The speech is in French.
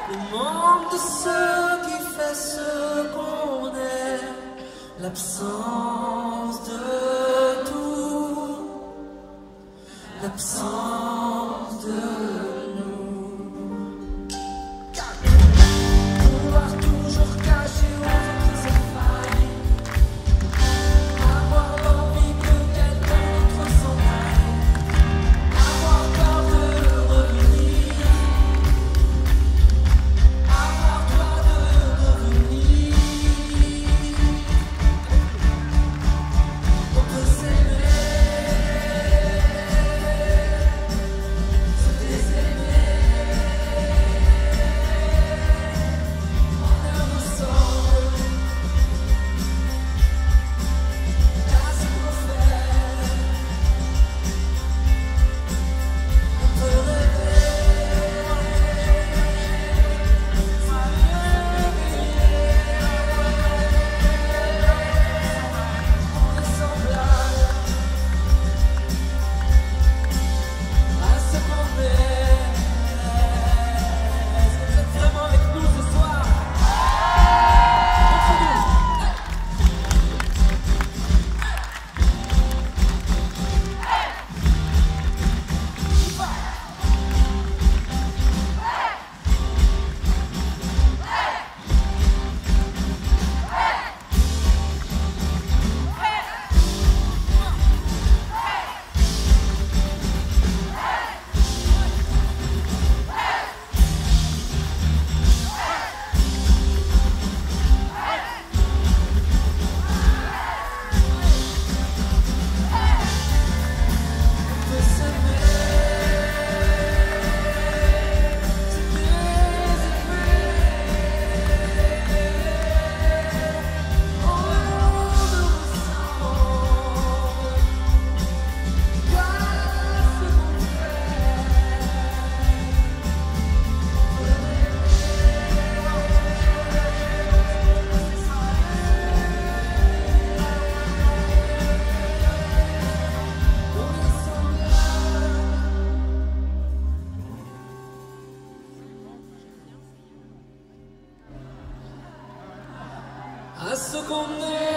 le manque de ce qui fait ce qu'on est, l'absence de tout, l'absence de nous. Pouvoir toujours cacher aux autres ses failles, avoir l'envie que quelqu'un d'autre s'en aille, avoir peur de revenir, avoir peur de revenir. On peut s'aimer, se désaimer, on est ensemble, là c'est qu'on fait. On peut rêver, on est semblable à ce qu'on est. Est-ce que vous êtes vraiment avec nous ce soir? Entre nous. On peut s'aimer, se désaimer, on est ensemble, voilà ce qu'on fait. On est semblable à ce qu'on est.